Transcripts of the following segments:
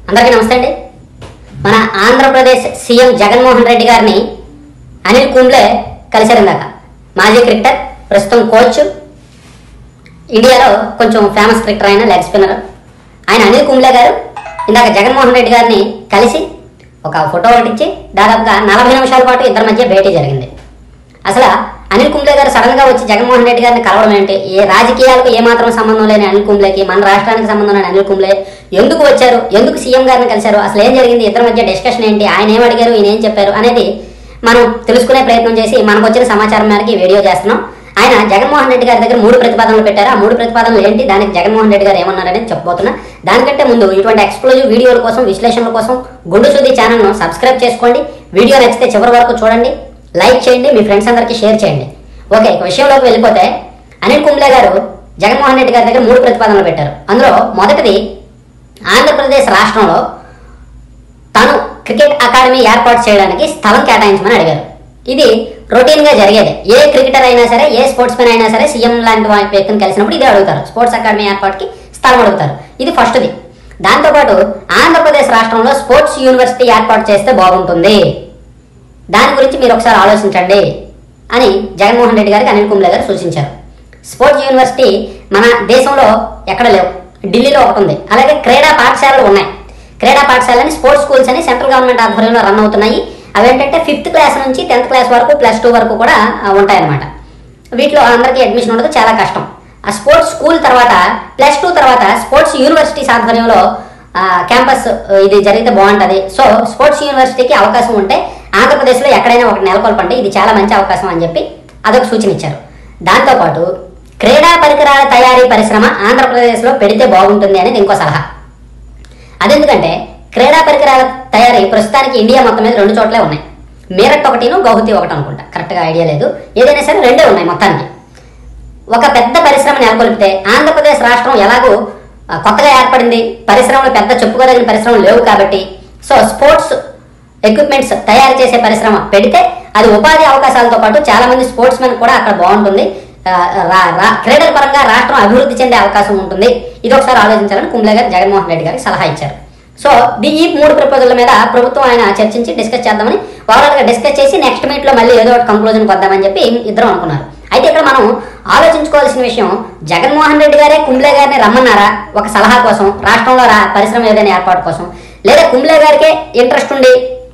అందరికీ నమస్తే అండి. మన ఆంధ్రప్రదేశ్ సీఎం జగన్మోహన్ రెడ్డి గారిని అనిల్ కుంబ్లే కలిశారు. ఇందాక మాజీ క్రికెటర్, ప్రస్తుతం కోచ్, ఇండియాలో కొంచెం ఫేమస్ క్రికెటర్ అయిన లెగ్ స్పిన్నర్ ఆయన అనిల్ కుంబ్లే గారు ఇందాక జగన్మోహన్ రెడ్డి గారిని కలిసి ఒక ఫోటో ఒకటి ఇచ్చి దాదాపుగా 40 నిమిషాల పాటు ఇద్దరి మధ్య భేటీ జరిగింది. అసలు అనిల్ కుంబ్లే గారు సడన్ గా వచ్చి జగన్మోహన్ రెడ్డి గారిని కలవడం ఏంటి? ఏ రాజకీయాలకు ఏమాత్రం సంబంధం లేని అనిల్ కుంబ్లేకి మన రాష్ట్రానికి సంబంధం లేని అనిల్ కుంబ్లే ఎందుకు వచ్చారు, ఎందుకు సీఎం గారిని కలిశారు, అసలు ఏం జరిగింది, ఇద్దరి మధ్య డిస్కషన్ ఏంటి, ఆయన ఏం అడిగారు, ఈయన ఏం చెప్పారు అనేది మనం తెలుసుకునే ప్రయత్నం చేసి మనకు వచ్చిన సమాచారం మేరకు ఈ వీడియో చేస్తున్నాం. ఆయన జగన్మోహన్ రెడ్డి గారి దగ్గర 3 ప్రతిపాదనలు పెట్టారు. ఆ 3 ప్రతిపాదనలు ఏంటి, దానికి జగన్మోహన్ రెడ్డి గారు ఏమన్నారనేది చెప్పబోతున్నా. దానికంటే ముందు ఇటువంటి ఎక్స్క్లూజివ్ వీడియోల కోసం, విశ్లేషణల కోసం గుండు సుద్ది ఛానల్ను సబ్స్క్రైబ్ చేసుకోండి. వీడియో నచ్చితే చివరి వరకు చూడండి, లైక్ చేయండి, మీ ఫ్రెండ్స్ అందరికీ షేర్ చేయండి. ఓకే, విషయంలోకి వెళ్ళిపోతే అనిల్ కుంబ్లే గారు జగన్మోహన్ రెడ్డి గారి దగ్గర 3 ప్రతిపాదనలు పెట్టారు. అందులో మొదటిది ఆంధ్రప్రదేశ్ రాష్ట్రంలో తాను క్రికెట్ అకాడమీ ఏర్పాటు చేయడానికి స్థలం కేటాయించమని అడిగారు. ఇది రొటీన్ గా జరిగేది. ఏ క్రికెటర్ అయినా సరే, ఏ స్పోర్ట్స్ మెన్ అయినా సరే సీఎం లాంటి వ్యక్తిని కలిసినప్పుడు ఇదే అడుగుతారు, స్పోర్ట్స్ అకాడమీ ఏర్పాటుకి స్థలం అడుగుతారు. ఇది ఫస్ట్ది. దాంతోపాటు ఆంధ్రప్రదేశ్ రాష్ట్రంలో స్పోర్ట్స్ యూనివర్సిటీ ఏర్పాటు చేస్తే బాగుంటుంది, దాని గురించి మీరు ఒకసారి ఆలోచించండి అని జగన్మోహన్ రెడ్డి గారికి అనిల్ కుంబ్లే గారు సూచించారు. స్పోర్ట్స్ యూనివర్సిటీ మన దేశంలో ఎక్కడ లేవు, ఢిల్లీలో ఒకటి ఉంది. అలాగే క్రీడా పాఠశాలలు ఉన్నాయి. క్రీడా పాఠశాలని స్పోర్ట్స్ స్కూల్స్ అని సెంట్రల్ గవర్నమెంట్ ఆధ్వర్యంలో రన్ అవుతున్నాయి. అవేంటంటే 5th క్లాస్ నుంచి 10th క్లాస్ వరకు, +2 వరకు కూడా ఉంటాయన్నమాట. వీటిలో అందరికీ అడ్మిషన్ ఉండదు, చాలా కష్టం. ఆ స్పోర్ట్స్ స్కూల్ తర్వాత +2 తర్వాత స్పోర్ట్స్ యూనివర్సిటీస్ ఆధ్వర్యంలో క్యాంపస్ ఇది జరిగితే బాగుంటుంది. సో స్పోర్ట్స్ యూనివర్సిటీకి అవకాశం ఉంటే ఆంధ్రప్రదేశ్లో ఎక్కడైనా ఒకటి నెలకొల్పండి, ఇది చాలా మంచి అవకాశం అని చెప్పి అదొక సూచన ఇచ్చారు. దాంతోపాటు క్రీడా పరికరాల తయారీ పరిశ్రమ ఆంధ్రప్రదేశ్లో పెడితే బాగుంటుంది అనేది ఇంకో సలహా. అదెందుకంటే క్రీడా పరికరాల తయారీ ప్రస్తుతానికి ఇండియా మొత్తం మీద 2 చోట్లే ఉన్నాయి. మీరట్ ఒకటిను, గౌహతి ఒకటి అనుకుంటా, కరెక్ట్గా ఐడియా లేదు. ఏదైనా సరే 2 ఉన్నాయి మొత్తానికి. ఒక పెద్ద పరిశ్రమ నెలకొల్పితే ఆంధ్రప్రదేశ్ రాష్ట్రం ఎలాగూ కొత్తగా ఏర్పడింది, పరిశ్రమలు పెద్ద చెప్పుకోదగిన పరిశ్రమలు లేవు కాబట్టి, సో స్పోర్ట్స్ ఎక్విప్మెంట్స్ తయారు చేసే పరిశ్రమ పెడితే అది ఉపాధి అవకాశాలతో పాటు చాలా మంది స్పోర్ట్స్ మెన్ కూడా అక్కడ బాగుంటుంది, క్రీడల పరంగా రాష్ట్రం అభివృద్ధి చెందే అవకాశం ఉంటుంది. ఇది ఒకసారి ఆలోచించాలని కుంబ్లే గారు జగన్మోహన్ రెడ్డి గారికి సలహా ఇచ్చారు. సో ఈ 3 ప్రపోజల్ల మీద ప్రభుత్వం ఆయన చర్చించి డిస్కస్ చేద్దామని ఓవరాల్గా డిస్కస్ చేసి నెక్స్ట్ మీట్లో మళ్ళీ ఏదో ఒకటి కంక్లూజన్కి వద్దామని చెప్పి ఇద్దరం అనుకున్నారు. అయితే ఇక్కడ మనం ఆలోచించుకోవాల్సిన విషయం, జగన్మోహన్ రెడ్డి గారే కుంబ్లే గారిని రమ్మన్నారా ఒక సలహా కోసం, రాష్ట్రంలో పరిశ్రమ ఏదైనా ఏర్పాటు కోసం, లేదా కుంబ్లే గారికే ఇంట్రెస్ట్ ఉండి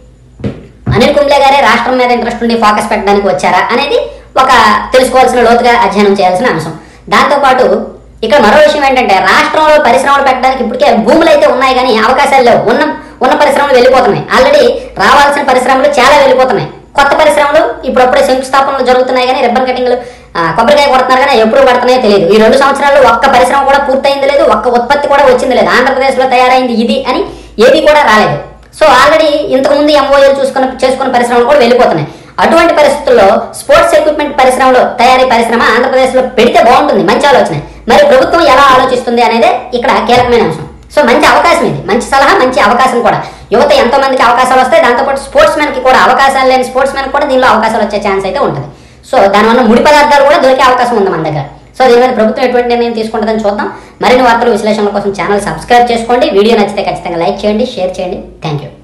అనిల్ కుంబ్లే గారే రాష్ట్రం మీద ఇంట్రెస్ట్ ఉండి ఫోకస్ పెట్టడానికి వచ్చారా అనేది ఒక తెలుసుకోవాల్సిన, లోతుగా అధ్యయనం చేయాల్సిన అంశం. దాంతోపాటు ఇక్కడ మరో విషయం ఏంటంటే, రాష్ట్రంలో పరిశ్రమలు పెట్టడానికి ఇప్పటికే భూములు అయితే ఉన్నాయి కానీ అవకాశాలు లేవు. ఉన్న పరిశ్రమలు వెళ్ళిపోతున్నాయి. ఆల్రెడీ రావాల్సిన పరిశ్రమలు చాలా వెళ్ళిపోతున్నాయి. కొత్త పరిశ్రమలు ఇప్పుడప్పుడే శంకుస్థాపనలు జరుగుతున్నాయి కానీ రిబ్బన్ కటింగ్లు, కొబ్బరికాయ కొడుతున్నారు కానీ ఎప్పుడు పడుతున్నాయో తెలియదు. ఈ 2 సంవత్సరాల్లో ఒక్క పరిశ్రమ కూడా పూర్తయింది లేదు, ఒక్క ఉత్పత్తి కూడా వచ్చింది లేదు. ఆంధ్రప్రదేశ్లో తయారైంది ఇది అని ఏది కూడా రాలేదు. సో ఆల్రెడీ ఇంతకుముందు MOAలు చేసుకున్న పరిశ్రమలు కూడా వెళ్ళిపోతున్నాయి. అటువంటి పరిస్థితుల్లో స్పోర్ట్స్ ఎక్విప్మెంట్ పరిశ్రమలో తయారీ పరిశ్రమ ఆంధ్రప్రదేశ్లో పెడితే బాగుంటుంది, మంచి ఆలోచన. మరి ప్రభుత్వం ఎలా ఆలోచిస్తుంది అనేదే ఇక్కడ కీలకమైన అంశం. సో మంచి అవకాశం ఇది, మంచి సలహా, మంచి అవకాశం కూడా. యువత ఎంతో మందికి అవకాశాలు వస్తాయి, దాంతోపాటు స్పోర్ట్స్ మెన్కి కూడా, అవకాశాలు లేని స్పోర్ట్స్ మెన్కి కూడా దీనిలో అవకాశాలు వచ్చే ఛాన్స్ అయితే ఉంటుంది. సో దానివల్ల ముడి పదార్థాలు కూడా దొరికే అవకాశం ఉంది మన దగ్గర. సో దీని మీద ప్రభుత్వం ఎటువంటి నిర్ణయం తీసుకుంటుందని చూద్దాం. మరిన్ని వార్తలు, విశ్లేషణల కోసం ఛానల్ సబ్స్క్రైబ్ చేసుకోండి. వీడియో నచ్చితే ఖచ్చితంగా లైక్ చేయండి, షేర్ చేయండి. Thank you.